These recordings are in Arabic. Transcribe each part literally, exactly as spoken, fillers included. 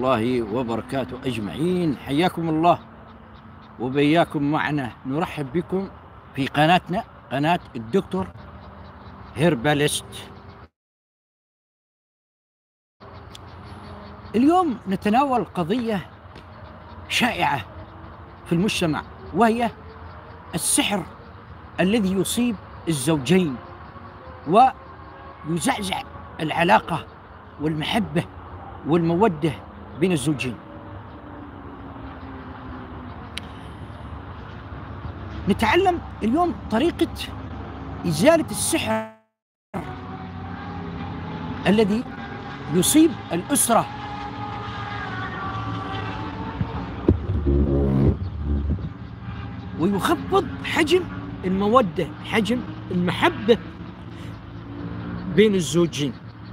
الله وبركاته أجمعين. حياكم الله وبياكم معنا. نرحب بكم في قناتنا، قناة الدكتور هيرباليست. اليوم نتناول قضية شائعة في المجتمع، وهي السحر الذي يصيب الزوجين ويزعزع العلاقة والمحبة والمودة بين الزوجين. نتعلم اليوم طريقة إزالة السحر الذي يصيب الأسرة ويخفض حجم المودة، حجم المحبة بين الزوجين.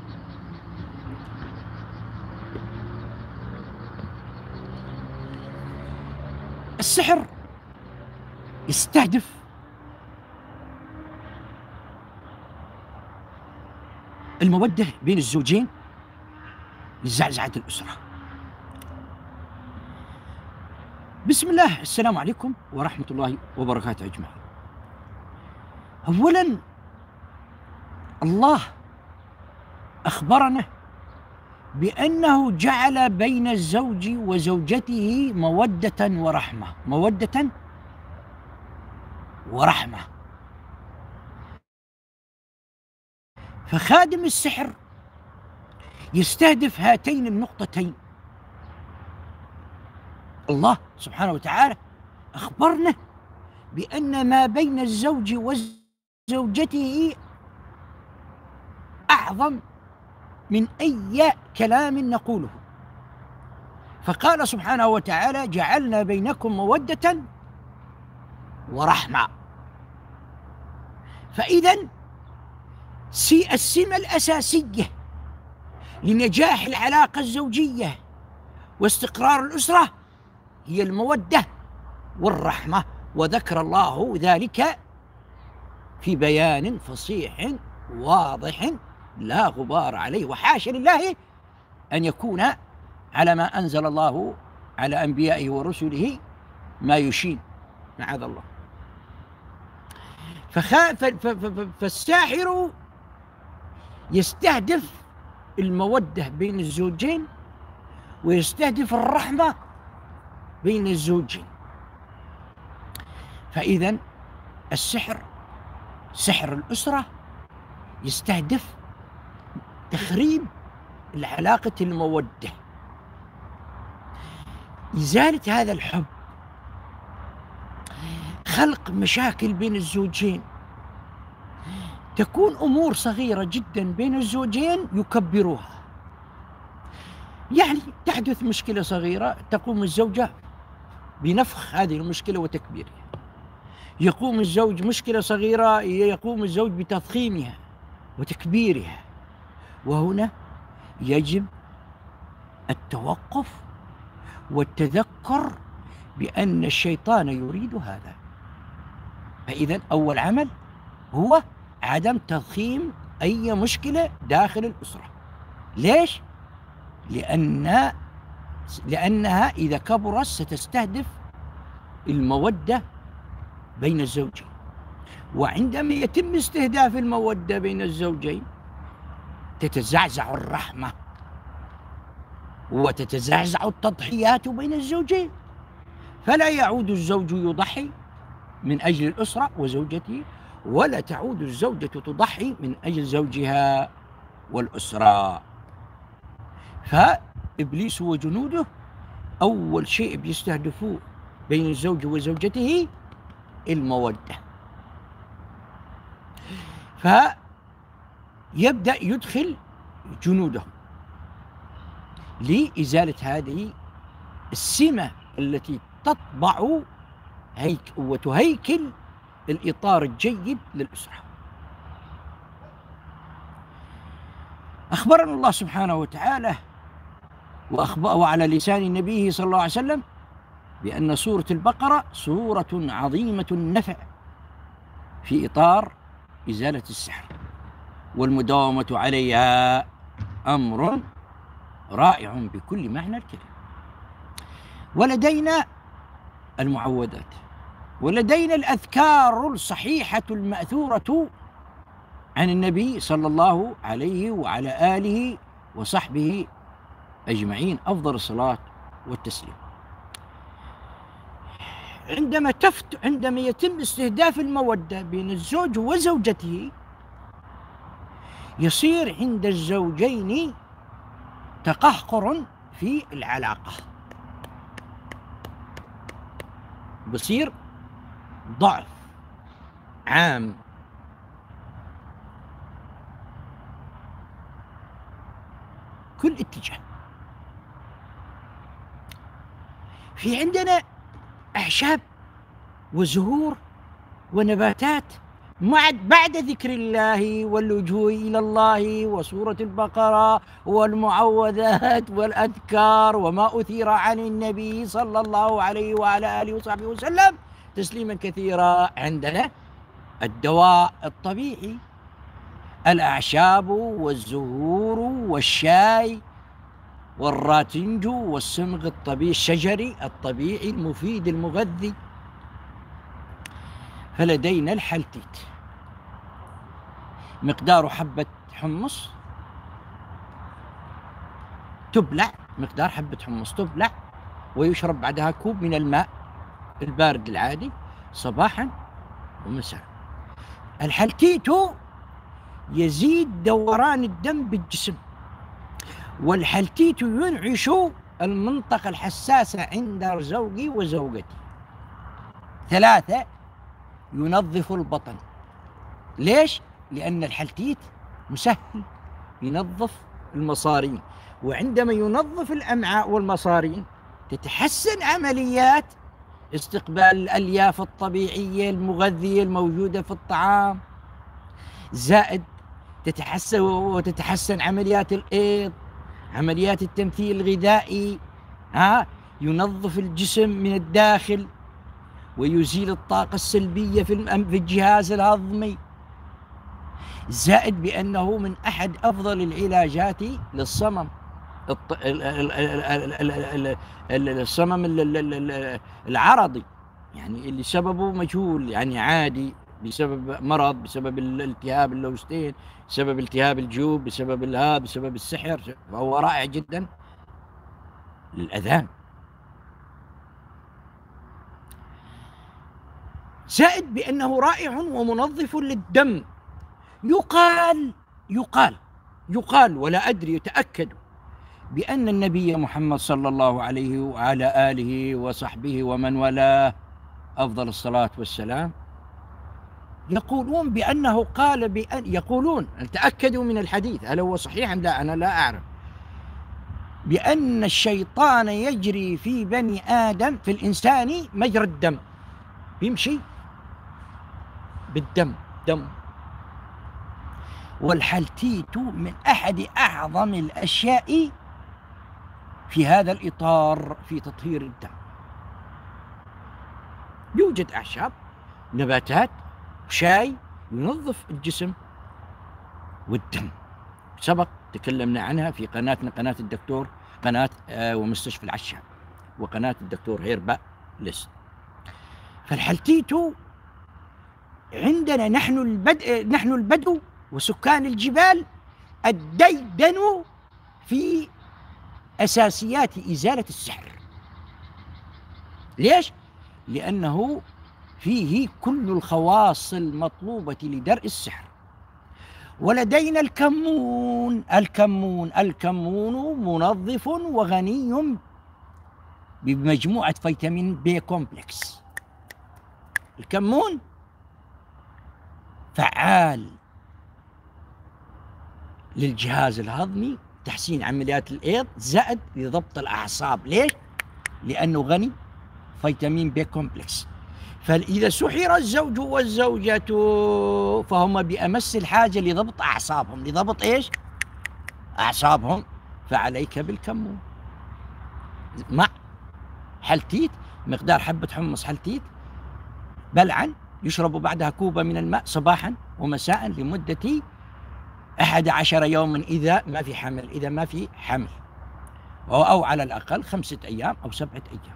السحر يستهدف المودة بين الزوجين لزعزعة الأسرة. بسم الله، السلام عليكم ورحمة الله وبركاته أجمعين. أولا، الله أخبرنا بأنه جعل بين الزوج وزوجته مودة ورحمة، مودة ورحمة. فخادم السحر يستهدف هاتين النقطتين. الله سبحانه وتعالى أخبرنا بأن ما بين الزوج وزوجته أعظم من أي كلام نقوله، فقال سبحانه وتعالى: جعلنا بينكم مودة ورحمة. فإذا السمة الأساسية لنجاح العلاقة الزوجية واستقرار الأسرة هي المودة والرحمة، وذكر الله ذلك في بيان فصيح واضح لا غبار عليه، وحاشا لله أن يكون على ما أنزل الله على أنبيائه ورسله ما يشين، معاذ الله. فخا... ف... ف... ف... فالساحر يستهدف المودة بين الزوجين ويستهدف الرحمة بين الزوجين. فإذا السحر، سحر الأسرة، يستهدف تخريب العلاقة المودة، إزالة هذا الحب، خلق مشاكل بين الزوجين. تكون أمور صغيرة جدا بين الزوجين يكبروها. يعني تحدث مشكلة صغيرة تقوم الزوجة بنفخ هذه المشكلة وتكبيرها، يقوم الزوج مشكلة صغيرة يقوم الزوج بتضخيمها وتكبيرها. وهنا يجب التوقف والتذكر بأن الشيطان يريد هذا. فإذا أول عمل هو عدم تضخيم أي مشكلة داخل الأسرة. ليش؟ لأن لأنها إذا كبرت ستستهدف المودة بين الزوجين، وعندما يتم استهداف المودة بين الزوجين تتزعزع الرحمة وتتزعزع التضحيات بين الزوجين، فلا يعود الزوج يضحي من أجل الأسرة وزوجته، ولا تعود الزوجة تضحي من أجل زوجها والأسرة. فإبليس وجنوده أول شيء بيستهدفوه بين الزوج وزوجته المودة، فيبدأ يدخل جنودهم لإزالة هذه السمة التي تطبع هيك وتهيكل الإطار الجيد للأسرة. أخبرنا الله سبحانه وتعالى وعلى لسان نبيه صلى الله عليه وسلم بأن سورة البقرة سورة عظيمة النفع في إطار إزالة السحر، والمداومة عليها أمر رائع بكل معنى الكلمة. ولدينا المعوذات، ولدينا الأذكار الصحيحة المأثورة عن النبي صلى الله عليه وعلى آله وصحبه أجمعين، أفضل الصلاة والتسليم. عندما تفت عندما يتم استهداف المودة بين الزوج وزوجته، يصير عند الزوجين تقهقر في العلاقة، بصير ضعف عام. كل اتجاه. في عندنا أعشاب وزهور ونباتات بعد ذكر الله واللجوء إلى الله وسورة البقرة والمعوذات والأذكار وما أثير عن النبي صلى الله عليه وعلى آله وصحبه وسلم تسليما كثيرا. عندنا الدواء الطبيعي، الأعشاب والزهور والشاي والراتنج والصمغ الطبيعي الشجري الطبيعي المفيد المغذي. فلدينا الحلتيت، مقدار حبة حمص تبلع، مقدار حبة حمص تبلع ويشرب بعدها كوب من الماء البارد العادي صباحا ومساء. الحلتيت يزيد دوران الدم بالجسم، والحلتيت ينعش المنطقة الحساسة عند زوجي وزوجتي. ثلاثة، ينظف البطن. ليش؟ لأن الحلتيت مسهل، ينظف المصارين، وعندما ينظف الأمعاء والمصارين تتحسن عمليات استقبال الألياف الطبيعية المغذية الموجودة في الطعام، زائد تتحسن وتتحسن عمليات الإيض، عمليات التمثيل الغذائي. ها ينظف الجسم من الداخل ويزيل الطاقة السلبية في في الجهاز الهضمي، زائد بأنه من أحد أفضل العلاجات للصمم، الصمم العرضي، يعني اللي سببه مجهول، يعني عادي بسبب مرض، بسبب الالتهاب اللوزتين، بسبب التهاب الجيوب، بسبب الهاب، بسبب السحر، فهو رائع جدا للأذان. زائد بأنه رائع ومنظف للدم. يقال يقال يقال ولا أدري، يتأكد بأن النبي محمد صلى الله عليه وعلى آله وصحبه ومن والاه أفضل الصلاة والسلام يقولون بأنه قال بأن يقولون تأكدوا من الحديث، هل هو صحيح أم لا؟ أنا لا أعرف. بأن الشيطان يجري في بني آدم، في الإنسان مجرى الدم، يمشي بالدم دم. والحلتيت من أحد أعظم الأشياء في هذا الإطار في تطهير الدم. يوجد أعشاب، نباتات، شاي ينظف الجسم والدم، سبق تكلمنا عنها في قناتنا، قناة الدكتور، قناة آه ومستشفى العشاب، وقناة الدكتور هيربا ليست. فالحلتيت عندنا نحن البدء نحن البدو وسكان الجبال الديدن في أساسيات إزالة السحر. ليش؟ لأنه فيه كل الخواص المطلوبة لدرء السحر. ولدينا الكمون، الكمون الكمون منظف وغني بمجموعة فيتامين بي كومبلكس. الكمون فعال للجهاز الهضمي، تحسين عمليات الإيض، زائد لضبط الأعصاب. ليش؟ لأنه غني فيتامين بي كومبلكس. فإذا سحر الزوج والزوجة فهم بأمس الحاجة لضبط أعصابهم، لضبط إيش؟ أعصابهم. فعليك بالكمون مع حلتيت، مقدار حبة حمص حلتيت بلعا، يشرب بعدها كوبا من الماء صباحا ومساء لمدة أحد عشر يوما إذا ما في حمل، إذا ما في حمل. أو, أو على الأقل خمسة أيام أو سبعة أيام.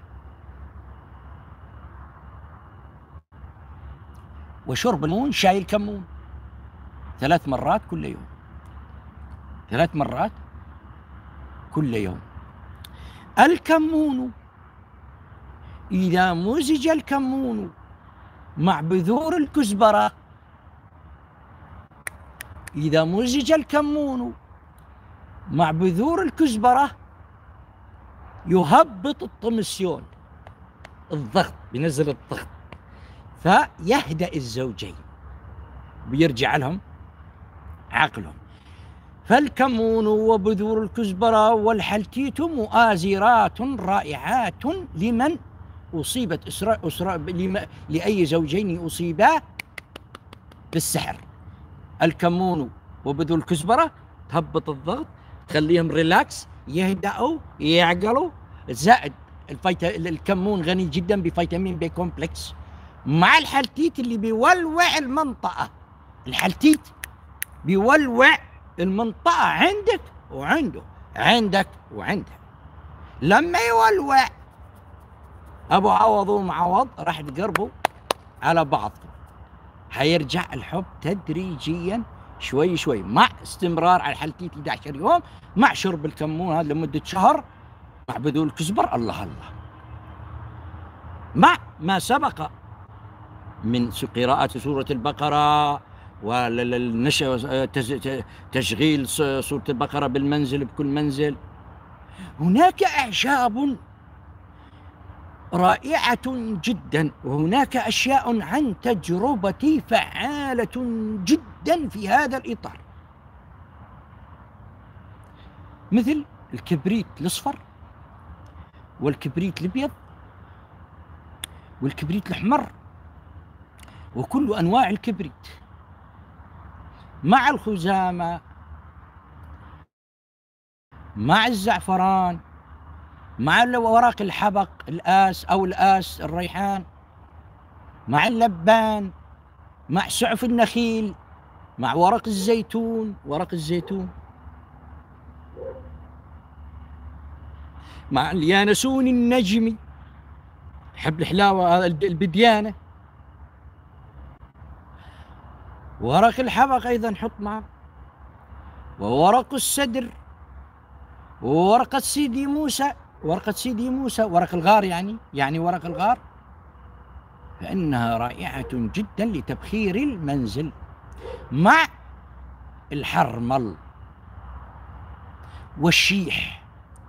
وشرب المون، شاي الكمون ثلاث مرات كل يوم، ثلاث مرات كل يوم. الكمون إذا مزج الكمون مع بذور الكزبرة، إذا مزج الكمون مع بذور الكزبرة يهبط الطمسيون، الضغط، بينزل الضغط، فيهدأ الزوجين ويرجع لهم عقلهم. فالكمون وبذور الكزبرة والحلتيت مؤازرات رائعات لمن أصيبت أسرة أسرة لأي زوجين أصيبا بالسحر. الكمون وبذور الكزبرة تهبط الضغط، تخليهم ريلاكس، يهدأوا، يعقلوا. زائد الفيتا... الكمون غني جدا بفيتامين بي كومبلكس، مع الحلتيت اللي بيولوع المنطقة. الحلتيت بيولوع المنطقة عندك وعنده، عندك وعنده. لما يولوع أبو عوض ومعوض راح تقربوا على بعضكم، حيرجع الحب تدريجيا شوي شوي، مع استمرار على الحلتيت أحد عشر يوم، مع شرب الكمون هذا لمدة شهر، مع بذور الكزبر. الله الله، مع ما سبق من قراءة سورة البقرة والنشأ تشغيل سورة البقرة بالمنزل، بكل منزل. هناك أعشاب رائعة جدا، وهناك أشياء عن تجربتي فعالة جدا في هذا الإطار، مثل الكبريت الأصفر والكبريت الأبيض والكبريت الأحمر وكل أنواع الكبريت، مع الخزامة، مع الزعفران، مع ورق الحبق الآس أو الآس الريحان، مع اللبان، مع سعف النخيل، مع ورق الزيتون، ورق الزيتون، مع اليانسون النجمي، حب الحلاوة البديانة، ورق الحبق أيضا نحط معه، وورق السدر، وورقة سيدي موسى، ورقة سيدي موسى، ورق الغار يعني يعني ورق الغار، فإنها رائعة جدا لتبخير المنزل، مع الحرمل والشيح.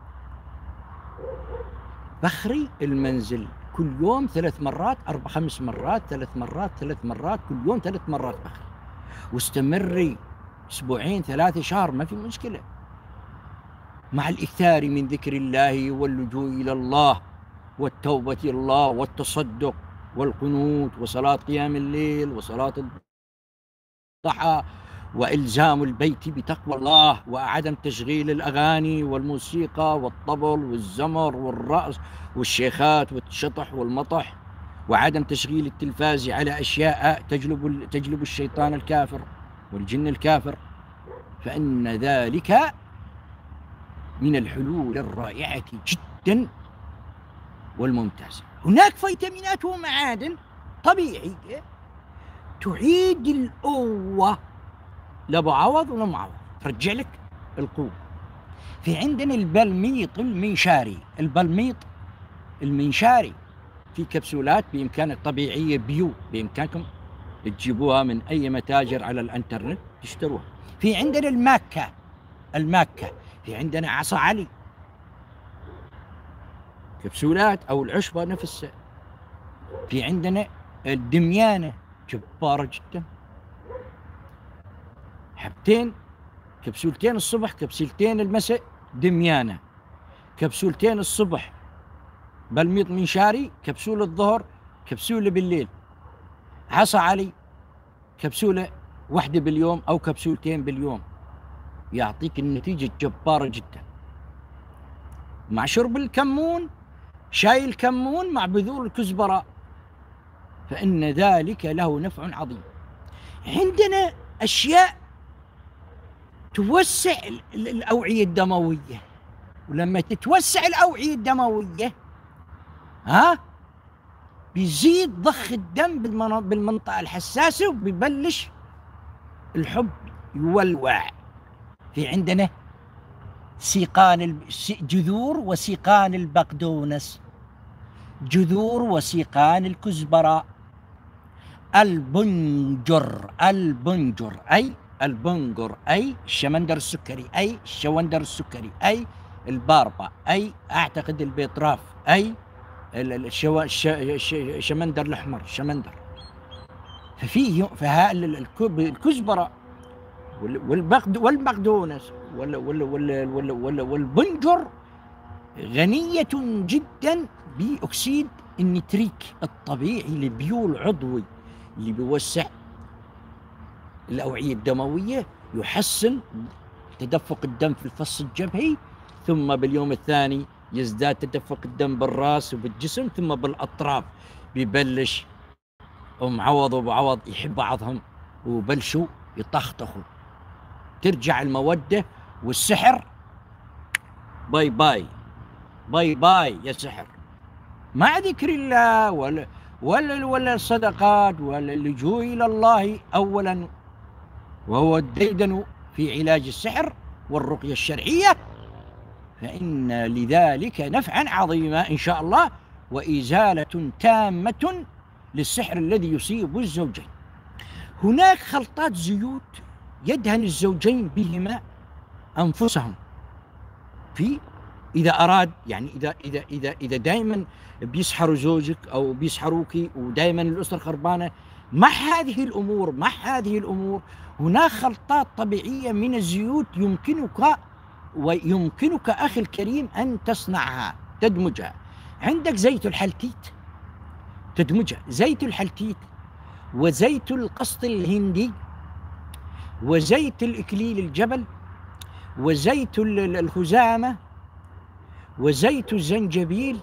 بخري المنزل كل يوم ثلاث مرات، أربع خمس مرات، ثلاث مرات ثلاث مرات، كل يوم ثلاث مرات بخري، واستمري أسبوعين ثلاثة شهر، ما في مشكلة، مع الإكثار من ذكر الله واللجوء إلى الله والتوبة إلى الله والتصدق والقنوت وصلاة قيام الليل وصلاة الضحى وإلزام البيت بتقوى الله وعدم تشغيل الأغاني والموسيقى والطبل والزمر والرأس والشيخات والشطح والمطح، وعدم تشغيل التلفاز على أشياء تجلب تجلب الشيطان الكافر والجن الكافر، فإن ذلك من الحلول الرائعة جدا والممتازة. هناك فيتامينات ومعادن طبيعية تعيد القوة لأبو عوض ولأم عوض، ترجع لك القوة. في عندنا البلميط المنشاري، البلميط المنشاري في كبسولات بإمكانك طبيعية بيو، بإمكانكم تجيبوها من أي متاجر على الانترنت تشتروها. في عندنا الماكة، الماكة، في عندنا عصا علي كبسولات أو العشبة نفسها. في عندنا الدميانة جبارة جدا، حبتين، كبسولتين الصبح كبسولتين المساء دميانة، كبسولتين الصبح بلميط منشاري، كبسولة الظهر، كبسولة بالليل. عصا علي كبسولة واحدة باليوم أو كبسولتين باليوم، يعطيك النتيجة جبارة جدا. مع شرب الكمون، شاي الكمون مع بذور الكزبرة، فإن ذلك له نفع عظيم. عندنا أشياء توسع الأوعية الدموية، ولما تتوسع الأوعية الدموية ها بيزيد ضخ الدم بالمنطقة الحساسة، وبيبلش الحب يولوع. في عندنا سيقان جذور وسيقان البقدونس، جذور وسيقان الكزبرة، البنجر، البنجر أي البنجر أي الشمندر السكري، أي الشوندر السكري، أي الباربا، أي أعتقد البيطراف، أي الشو... الشمندر الأحمر، شمندر. ففيه فالكزبرة والبقدونس والبنجر غنية جدا بأكسيد النتريك الطبيعي اللي بيول عضوي اللي بيوسع الأوعية الدموية، يحسن تدفق الدم في الفص الجبهي، ثم باليوم الثاني يزداد تدفق الدم بالراس وبالجسم، ثم بالأطراف بيبلش أم عوض وأبو عوض يحب بعضهم وبلشوا يطخطخوا، ترجع المودة والسحر باي باي باي باي يا سحر، مع ذكر الله ولا ولا ولا الصدقات ولا اللجوء إلى الله أولا، وهو الديدن في علاج السحر والرقية الشرعية، فإن لذلك نفعا عظيما إن شاء الله، وإزالة تامة للسحر الذي يصيب الزوجين. هناك خلطات زيوت يدهن الزوجين بهما أنفسهم في إذا أراد، يعني إذا إذا إذا إذا دائما بيسحروا زوجك أو بيسحروكي ودائما الأسرة خربانة، مع هذه الأمور مع هذه الأمور هناك خلطات طبيعية من الزيوت يمكنك ويمكنك أخي الكريم أن تصنعها، تدمجها. عندك زيت الحلتيت تدمجها، زيت الحلتيت وزيت القسط الهندي وزيت الإكليل الجبل وزيت الخزامة وزيت الزنجبيل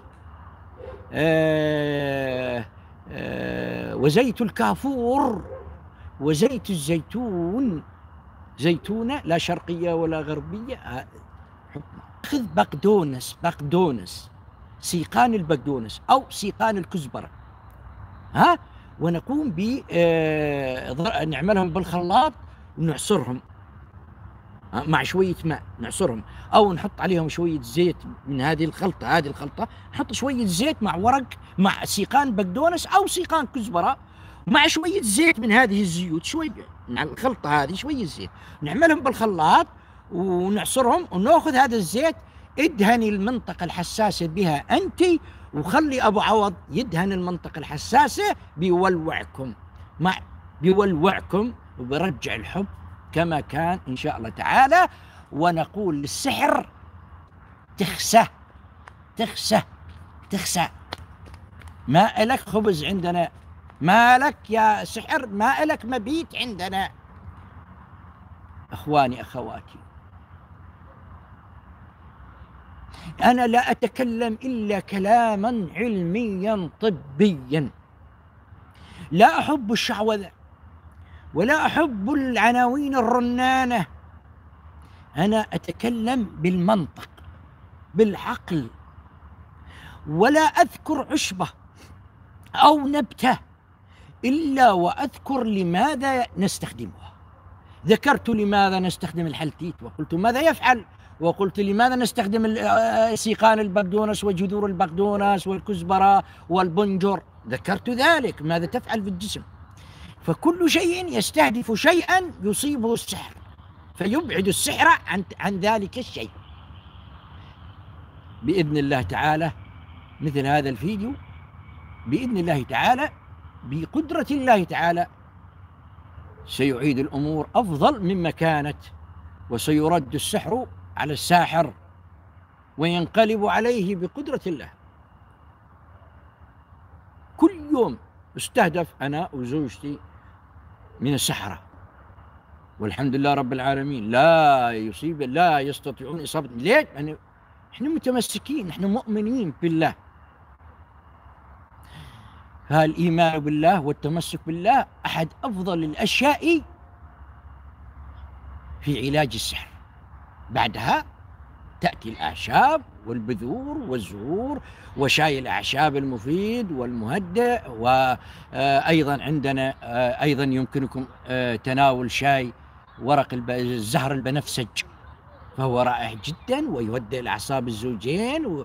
آآ آآ وزيت الكافور وزيت الزيتون، زيتونة لا شرقية ولا غربية. خذ بقدونس، بقدونس سيقان البقدونس أو سيقان الكزبرة، ها ونقوم ب نعملهم بالخلاط ونعصرهم مع شوية ماء، نعصرهم أو نحط عليهم شوية زيت من هذه الخلطة، هذه الخلطة نحط شوية زيت مع ورق مع سيقان بقدونس أو سيقان كزبرة مع شوية زيت من هذه الزيوت، شوية مع الخلطة هذه شوية زيت، نعملهم بالخلاط ونعصرهم ونأخذ هذا الزيت. ادهني المنطقة الحساسة بها أنت، وخلي أبو عوض يدهن المنطقة الحساسة، بيولوعكم مع بيولوعكم وبرجع الحب كما كان إن شاء الله تعالى. ونقول للسحر تخسى تخسى تخسى، ما إلك خبز عندنا، ما لك يا سحر، ما إلك مبيت عندنا. أخواني أخواتي، أنا لا أتكلم إلا كلاما علميا طبيا، لا أحب الشعوذة ولا أحب العناوين الرنانة، أنا أتكلم بالمنطق بالعقل، ولا أذكر عشبة أو نبتة إلا وأذكر لماذا نستخدمها. ذكرت لماذا نستخدم الحلتيت وقلت ماذا يفعل، وقلت لماذا نستخدم سيقان البقدونس وجذور البقدونس والكزبرة والبنجر، ذكرت ذلك ماذا تفعل في الجسم. فكل شيء يستهدف شيئا يصيبه السحر فيبعد السحر عن, عن ذلك الشيء. بإذن الله تعالى مثل هذا الفيديو بإذن الله تعالى بقدرة الله تعالى سيعيد الأمور أفضل مما كانت، وسيرد السحر على الساحر وينقلب عليه بقدرة الله. كل يوم استهدف أنا وزوجتي من السحرة، والحمد لله رب العالمين لا يصيب لا يستطيعون إصابة. ليه؟ يعني إحنا متمسكين، إحنا مؤمنين بالله. فالإيمان بالله والتمسك بالله أحد أفضل الأشياء في علاج السحر. بعدها تأتي الأعشاب والبذور والزهور وشاي الأعشاب المفيد والمهدئ، وأيضا عندنا أيضا يمكنكم تناول شاي ورق الزهر البنفسج، فهو رائع جدا ويهدئ الأعصاب الزوجين. و...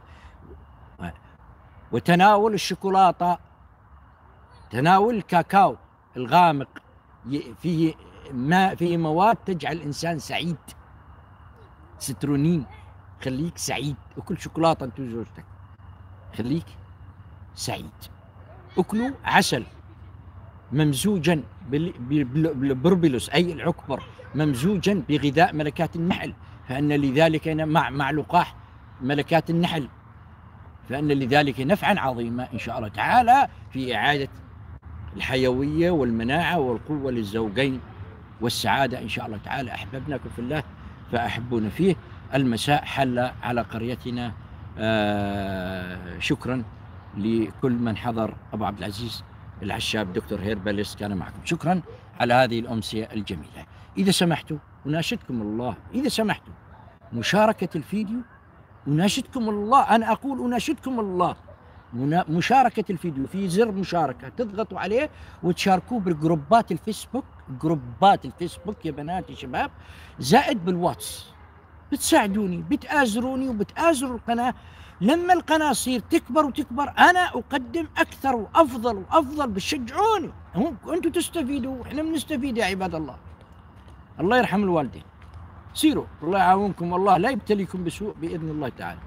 وتناول الشوكولاتة، تناول الكاكاو الغامق فيه ما فيه مواد تجعل الإنسان سعيد، سترونين، خليك سعيد. أكل شوكولاتة أنت وزوجتك خليك سعيد. أكلوا عسل ممزوجا بالبربلوس أي العكبر، ممزوجا بغذاء ملكات النحل، فأن لذلك مع مع لقاح ملكات النحل، فأن لذلك نفعا عظيما إن شاء الله تعالى في إعادة الحيوية والمناعة والقوة للزوجين والسعادة إن شاء الله تعالى. أحببناكم في الله فأحبونا فيه. المساء حل على قريتنا. آه شكرا لكل من حضر. أبو عبد العزيز العشاب دكتور هيرباليست كان معكم. شكرا على هذه الأمسية الجميلة. إذا سمحتوا أناشدكم الله، إذا سمحتوا مشاركة الفيديو، أناشدكم الله، أنا أقول أناشدكم الله مشاركة الفيديو، في زر مشاركة تضغطوا عليه وتشاركوه بالجروبات الفيسبوك، جروبات الفيسبوك يا بنات يا شباب، زائد بالواتس. بتساعدوني، بتآزروني وبتآزروا القناة. لما القناة تصير تكبر وتكبر أنا أقدم أكثر وأفضل وأفضل، بتشجعوني، أنتم تستفيدوا وإحنا بنستفيد يا عباد الله. الله يرحم الوالدين. سيروا، الله يعاونكم، والله لا يبتليكم بسوء بإذن الله تعالى.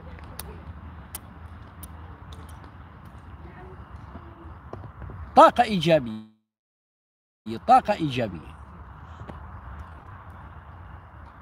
طاقة إيجابية، طاقة إيجابية.